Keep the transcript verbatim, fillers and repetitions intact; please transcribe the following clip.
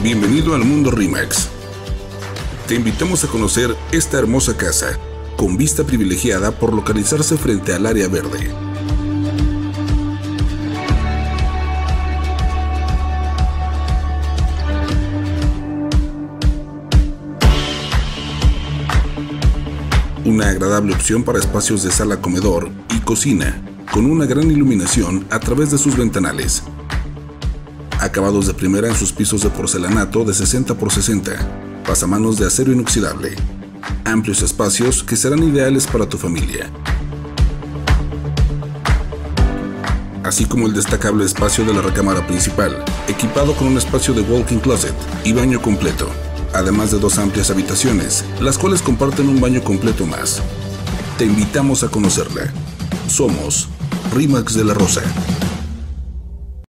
Bienvenido al mundo RE/MAX. Te invitamos a conocer esta hermosa casa, con vista privilegiada por localizarse frente al área verde. Una agradable opción para espacios de sala-comedor y cocina, con una gran iluminación a través de sus ventanales. Acabados de primera en sus pisos de porcelanato de sesenta por sesenta, pasamanos de acero inoxidable. Amplios espacios que serán ideales para tu familia. Así como el destacable espacio de la recámara principal, equipado con un espacio de walk-in closet y baño completo, además de dos amplias habitaciones, las cuales comparten un baño completo más. Te invitamos a conocerla. Somos RE/MAX de la Rosa.